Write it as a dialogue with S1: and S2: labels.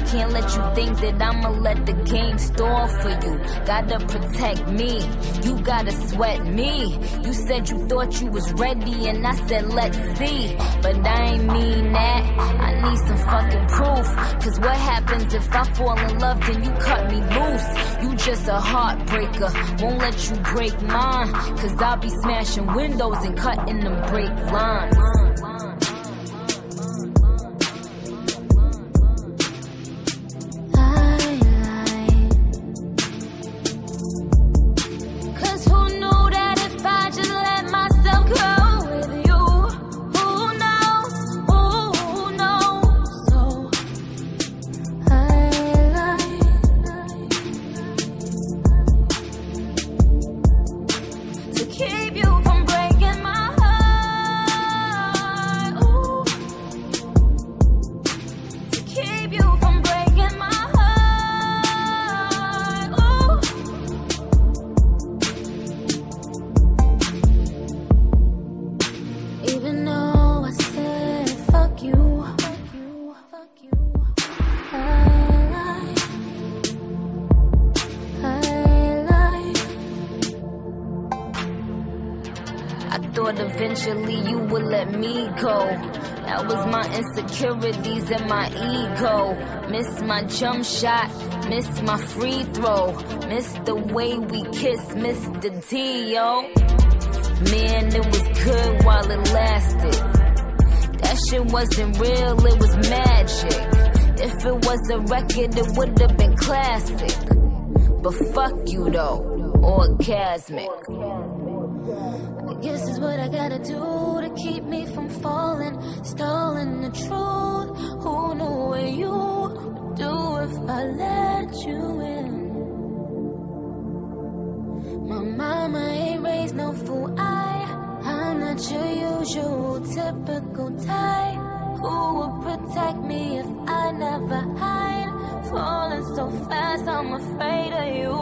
S1: can't let you think that I'ma let the game stall for you. Gotta protect me, you gotta sweat me. You said you thought you was ready and I said let's see. But I ain't mean that, I need some fucking proof. Cause what happens if I fall in love then you cut me loose? You just a heartbreaker, won't let you break mine. Cause I'll be smashing windows and cutting them brake lines. Eventually you would let me go. That was my insecurities and my ego. Missed my jump shot, missed my free throw, missed the way we kissed, missed the D, yo. Man, it was good while it lasted. That shit wasn't real, it was magic. If it was a record, it would have been classic. But fuck you though, orgasmic. I guess it's what I gotta do to keep me from falling, stalling the truth. Who knew what you would do if I let you in? My mama ain't raised no fool. I'm not your usual typical type. Who would protect me if I never hide? Falling so fast, I'm afraid of you.